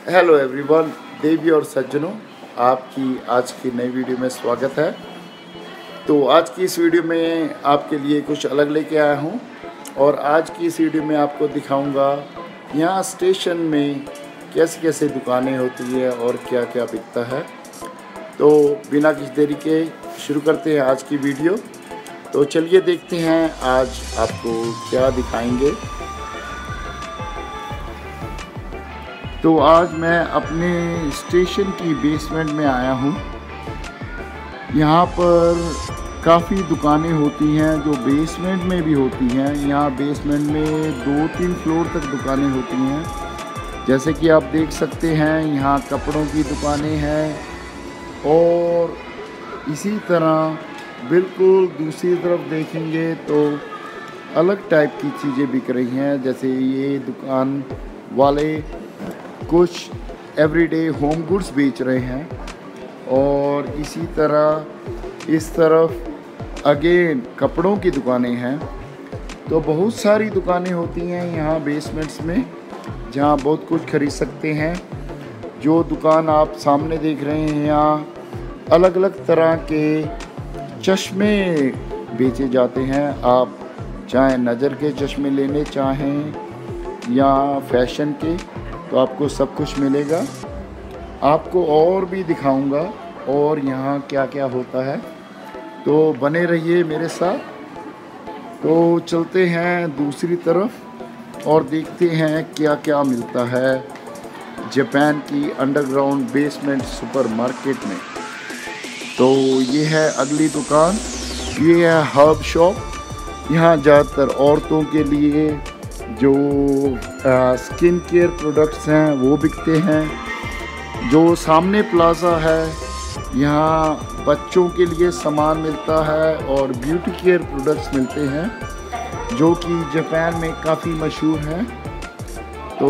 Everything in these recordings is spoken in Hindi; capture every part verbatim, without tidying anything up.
हेलो एवरीवन, देवी और सज्जनों, आपकी आज की नई वीडियो में स्वागत है। तो आज की इस वीडियो में आपके लिए कुछ अलग लेके आया हूँ और आज की इस वीडियो में आपको दिखाऊंगा यहाँ स्टेशन में कैसे कैसे दुकानें होती है और क्या क्या बिकता है। तो बिना किसी देरी के शुरू करते हैं आज की वीडियो। तो चलिए देखते हैं आज आपको क्या दिखाएंगे। तो आज मैं अपने स्टेशन की बेसमेंट में आया हूँ। यहाँ पर काफ़ी दुकानें होती हैं जो बेसमेंट में भी होती हैं। यहाँ बेसमेंट में दो तीन फ्लोर तक दुकानें होती हैं। जैसे कि आप देख सकते हैं, यहाँ कपड़ों की दुकानें हैं और इसी तरह बिल्कुल दूसरी तरफ देखेंगे तो अलग टाइप की चीज़ें बिक रही हैं। जैसे ये दुकान वाले कुछ एवरीडे होम गुड्स बेच रहे हैं और इसी तरह इस तरफ अगेन कपड़ों की दुकानें हैं। तो बहुत सारी दुकानें होती हैं यहाँ बेसमेंट्स में, जहाँ बहुत कुछ खरीद सकते हैं। जो दुकान आप सामने देख रहे हैं, यहाँ अलग अलग तरह के चश्मे बेचे जाते हैं। आप चाहे नज़र के चश्मे लेने चाहें या फैशन के, तो आपको सब कुछ मिलेगा। आपको और भी दिखाऊंगा और यहाँ क्या क्या होता है, तो बने रहिए मेरे साथ। तो चलते हैं दूसरी तरफ और देखते हैं क्या क्या मिलता है जापान की अंडरग्राउंड बेसमेंट सुपरमार्केट में। तो ये है अगली दुकान, ये है हर्ब शॉप। यहाँ ज़्यादातर औरतों के लिए जो स्किन केयर प्रोडक्ट्स हैं वो बिकते हैं। जो सामने प्लाज़ा है, यहाँ बच्चों के लिए सामान मिलता है और ब्यूटी केयर प्रोडक्ट्स मिलते हैं जो कि जापान में काफ़ी मशहूर हैं। तो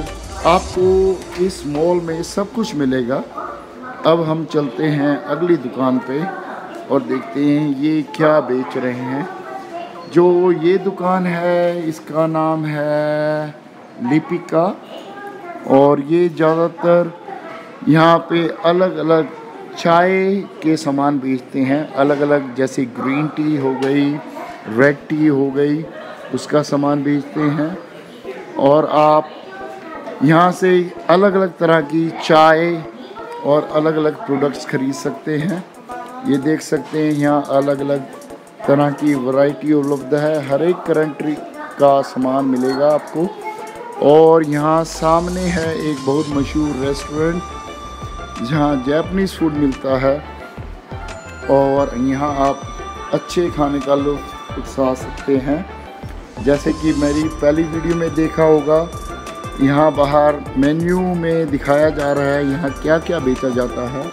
आपको इस मॉल में सब कुछ मिलेगा। अब हम चलते हैं अगली दुकान पे और देखते हैं ये क्या बेच रहे हैं। जो ये दुकान है इसका नाम है लिपिका और ये ज़्यादातर यहाँ पे अलग अलग चाय के सामान बेचते हैं। अलग अलग, जैसे ग्रीन टी हो गई, रेड टी हो गई, उसका सामान बेचते हैं। और आप यहाँ से अलग अलग तरह की चाय और अलग अलग प्रोडक्ट्स खरीद सकते हैं। ये देख सकते हैं यहाँ अलग अलग तरह की वैरायटी उपलब्ध है। हर एक कंट्री का सामान मिलेगा आपको। और यहाँ सामने है एक बहुत मशहूर रेस्टोरेंट जहाँ जापानीज़ फूड मिलता है और यहाँ आप अच्छे खाने का लुत्फ़ उठा सकते हैं। जैसे कि मेरी पहली वीडियो में देखा होगा, यहाँ बाहर मेन्यू में दिखाया जा रहा है यहाँ क्या क्या बेचा जाता है।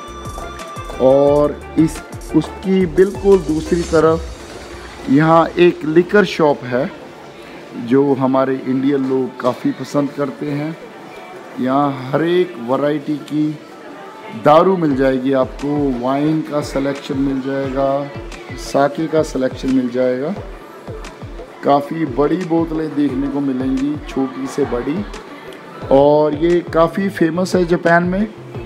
और इस उसकी बिल्कुल दूसरी तरफ यहाँ एक लिकर शॉप है जो हमारे इंडियन लोग काफ़ी पसंद करते हैं। यहाँ हर एक वैरायटी की दारू मिल जाएगी आपको, वाइन का सिलेक्शन मिल जाएगा, साके का सिलेक्शन मिल जाएगा। काफ़ी बड़ी बोतलें देखने को मिलेंगी, छोटी से बड़ी। और ये काफ़ी फेमस है जापान में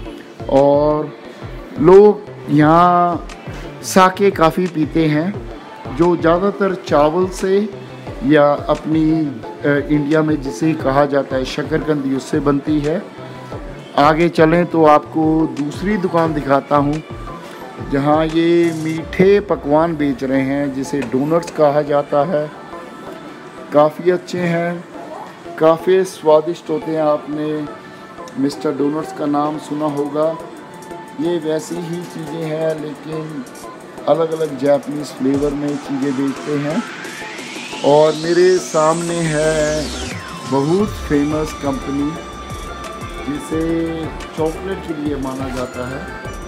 और लोग यहाँ साके काफ़ी पीते हैं, जो ज़्यादातर चावल से या अपनी इंडिया में जिसे कहा जाता है शकरकंदी, उससे बनती है। आगे चलें तो आपको दूसरी दुकान दिखाता हूँ जहाँ ये मीठे पकवान बेच रहे हैं जिसे डोनट्स कहा जाता है। काफ़ी अच्छे हैं, काफ़ी स्वादिष्ट होते हैं। आपने मिस्टर डोनट्स का नाम सुना होगा। ये वैसी ही चीज़ें हैं लेकिन अलग अलग जापानीज़ फ्लेवर में चीज़ें बेचते हैं। और मेरे सामने है बहुत फेमस कंपनी जिसे चॉकलेट के लिए माना जाता है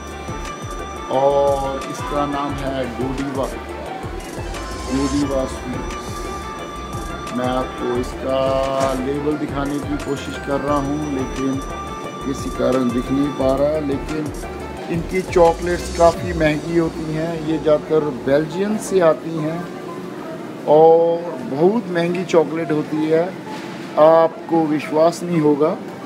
और इसका नाम है गोडीवा गोडीवा स्वीट्स। मैं आपको इसका लेबल दिखाने की कोशिश कर रहा हूँ लेकिन किसी कारण दिख नहीं पा रहा। लेकिन इनकी चॉकलेट्स काफ़ी महंगी होती हैं। ये ज़्यादातर बेल्जियम से आती हैं और बहुत महंगी चॉकलेट होती है। आपको विश्वास नहीं होगा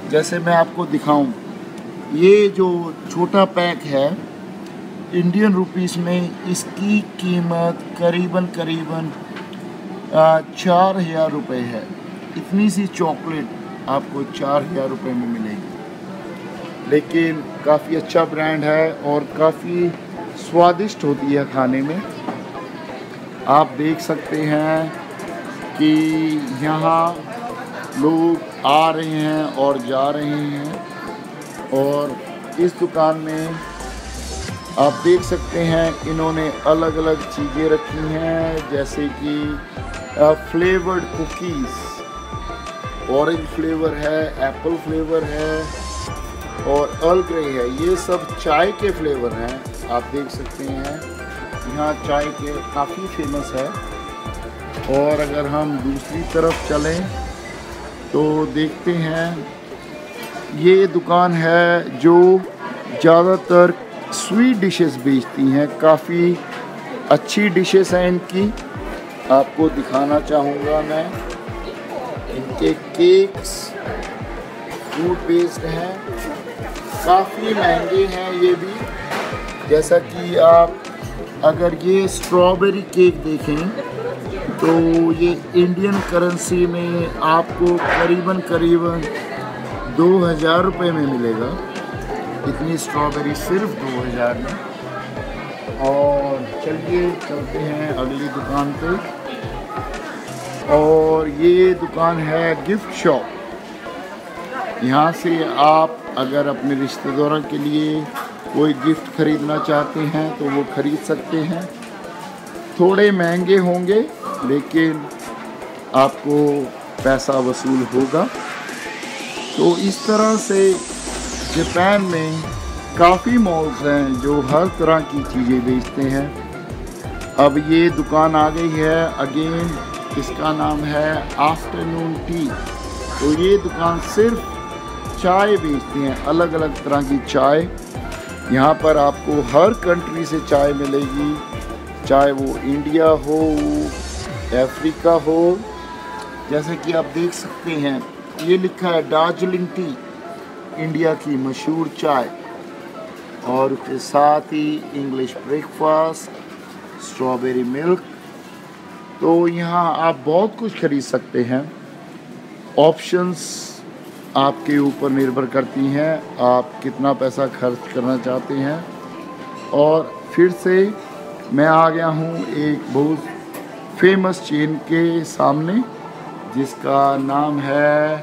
जैसे मैं आपको दिखाऊं, ये जो छोटा पैक है इंडियन रुपीस में इसकी कीमत करीबन करीबन चार हज़ार रुपये है। इतनी सी चॉकलेट आपको चार हज़ार रुपये में मिलेगी, लेकिन काफ़ी अच्छा ब्रांड है और काफ़ी स्वादिष्ट होती है खाने में। आप देख सकते हैं कि यहाँ लोग आ रहे हैं और जा रहे हैं, और इस दुकान में आप देख सकते हैं इन्होंने अलग अलग चीज़ें रखी हैं, जैसे कि फ्लेवर्ड कुकीज़, ऑरेंज फ्लेवर है, एप्पल फ्लेवर है और अर्ल ग्रे है। ये सब चाय के फ्लेवर हैं। आप देख सकते हैं यहाँ चाय के काफ़ी फेमस है। और अगर हम दूसरी तरफ चलें तो देखते हैं ये दुकान है जो ज़्यादातर स्वीट डिशेस बेचती हैं। काफ़ी अच्छी डिशेस हैं इनकी, आपको दिखाना चाहूँगा मैं। इनके केक्स फूड बेस्ड हैं, काफ़ी महंगे हैं ये भी। जैसा कि आप अगर ये स्ट्रॉबेरी केक देखें तो ये इंडियन करेंसी में आपको करीबन करीबन दो हज़ार रुपये में मिलेगा। इतनी स्ट्रॉबेरी सिर्फ दो हज़ार में। और चलिए चलते हैं अगली दुकान पे, और ये दुकान है गिफ्ट शॉप। यहाँ से आप अगर अपने रिश्तेदारों के लिए कोई गिफ्ट खरीदना चाहते हैं तो वो खरीद सकते हैं। थोड़े महंगे होंगे लेकिन आपको पैसा वसूल होगा। तो इस तरह से जापान में काफ़ी मॉल्स हैं जो हर तरह की चीज़ें बेचते हैं। अब ये दुकान आ गई है अगेन, इसका नाम है आफ्टरनून टी। तो ये दुकान सिर्फ चाय बेचती हैं, अलग अलग तरह की चाय। यहाँ पर आपको हर कंट्री से चाय मिलेगी, चाहे वो इंडिया हो, अफ्रीका हो। जैसे कि आप देख सकते हैं ये लिखा है दार्जिलिंग टी, इंडिया की मशहूर चाय, और उसके साथ ही इंग्लिश ब्रेकफास्ट, स्ट्रॉबेरी मिल्क। तो यहाँ आप बहुत कुछ खरीद सकते हैं। ऑप्शंस आपके ऊपर निर्भर करती हैं, आप कितना पैसा खर्च करना चाहते हैं। और फिर से मैं आ गया हूँ एक बहुत फेमस चेन के सामने जिसका नाम है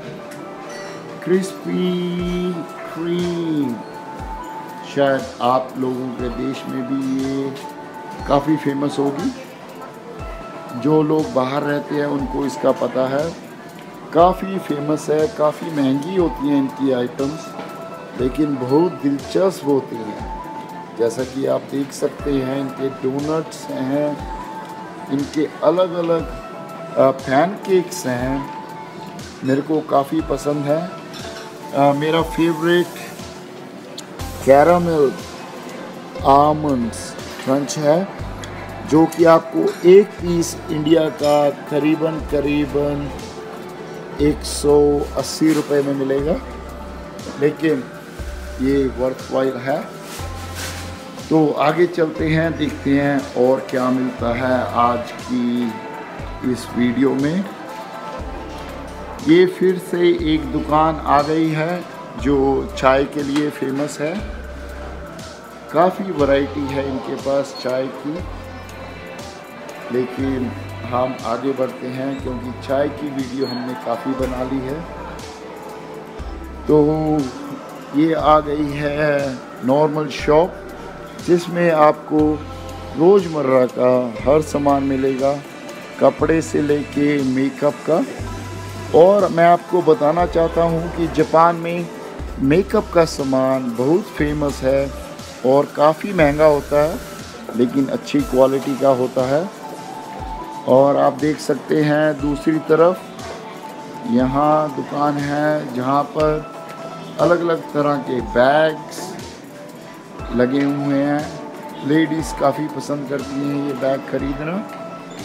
क्रिस्पी क्रीम। शायद आप लोगों के देश में भी ये काफ़ी फेमस होगी। जो लोग बाहर रहते हैं उनको इसका पता है। काफ़ी फेमस है, काफ़ी महंगी होती हैं इनकी आइटम्स, लेकिन बहुत दिलचस्प होती हैं। जैसा कि आप देख सकते हैं इनके डोनट्स हैं, इनके अलग अलग पैनकेक्स हैं, मेरे को काफ़ी पसंद है। आ, मेरा फेवरेट कैरामेल आमंड्स क्रंच है, जो कि आपको एक पीस इंडिया का करीबन करीबन एक सौ अस्सी रुपये में मिलेगा, लेकिन ये वर्थवाइल है। तो आगे चलते हैं, देखते हैं और क्या मिलता है आज की इस वीडियो में। ये फिर से एक दुकान आ गई है जो चाय के लिए फेमस है। काफ़ी वैरायटी है इनके पास चाय की, लेकिन हम आगे बढ़ते हैं क्योंकि चाय की वीडियो हमने काफ़ी बना ली है। तो ये आ गई है नॉर्मल शॉप, जिसमें आपको रोज़मर्रा का हर सामान मिलेगा, कपड़े से लेके मेकअप का। और मैं आपको बताना चाहता हूँ कि जापान में मेकअप का सामान बहुत फेमस है और काफ़ी महंगा होता है, लेकिन अच्छी क्वालिटी का होता है। और आप देख सकते हैं दूसरी तरफ यहाँ दुकान है जहाँ पर अलग अलग तरह के बैग्स लगे हुए हैं। लेडीज़ काफ़ी पसंद करती हैं ये बैग खरीदना।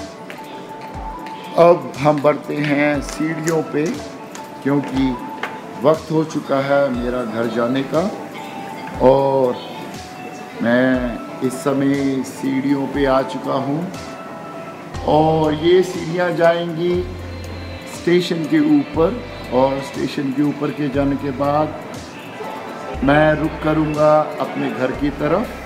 अब हम बढ़ते हैं सीढ़ियों पे, क्योंकि वक्त हो चुका है मेरा घर जाने का और मैं इस समय सीढ़ियों पे आ चुका हूँ और ये सीढ़ियाँ जाएंगी स्टेशन के ऊपर और स्टेशन के ऊपर के जाने के बाद मैं रुक करूँगा अपने घर की तरफ।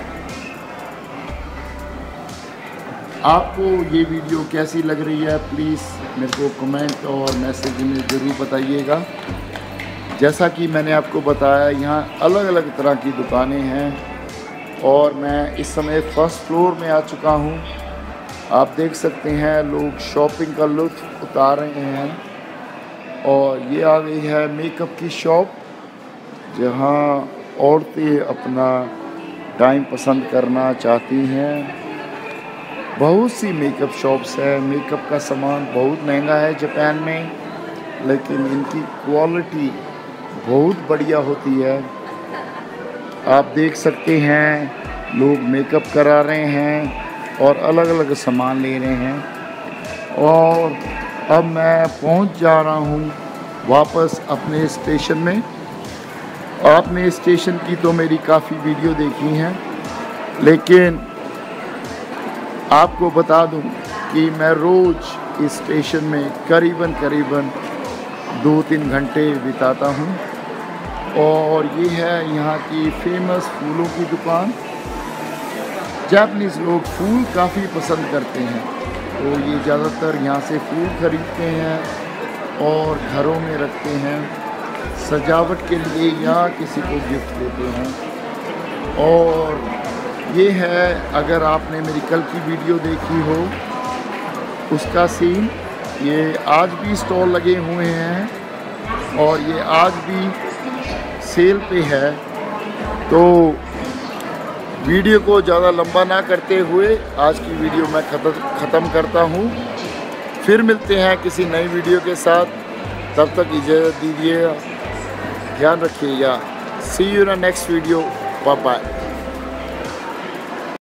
आपको ये वीडियो कैसी लग रही है प्लीज़ मेरे को कमेंट और मैसेज में ज़रूर बताइएगा। जैसा कि मैंने आपको बताया यहाँ अलग अलग तरह की दुकानें हैं और मैं इस समय फर्स्ट फ्लोर में आ चुका हूँ। आप देख सकते हैं लोग शॉपिंग का लुत्फ़ उतार रहे हैं और ये आ गई है मेकअप की शॉप जहाँ औरतें अपना टाइम पसंद करना चाहती हैं। बहुत सी मेकअप शॉप्स है। मेकअप का सामान बहुत महंगा है जापान में, लेकिन इनकी क्वालिटी बहुत बढ़िया होती है। आप देख सकते हैं लोग मेकअप करा रहे हैं और अलग अलग सामान ले रहे हैं और अब मैं पहुंच जा रहा हूं वापस अपने स्टेशन में। आपने स्टेशन की तो मेरी काफ़ी वीडियो देखी हैं, लेकिन आपको बता दूं कि मैं रोज़ इस स्टेशन में करीबन करीबन दो तीन घंटे बिताता हूं और ये है यहाँ की फेमस फूलों की दुकान। जापानीज़ लोग फूल काफ़ी पसंद करते हैं तो ये ज़्यादातर यहाँ से फूल ख़रीदते हैं और घरों में रखते हैं सजावट के लिए या किसी को गिफ्ट देते हैं। और ये है, अगर आपने मेरी कल की वीडियो देखी हो उसका सीन, ये आज भी स्टॉल लगे हुए हैं और ये आज भी सेल पे है। तो वीडियो को ज़्यादा लंबा ना करते हुए आज की वीडियो मैं ख़त्म करता हूँ। फिर मिलते हैं किसी नई वीडियो के साथ, तब तक इजाज़त दीजिए, ध्यान रखिएगा। See you in next video, bye bye.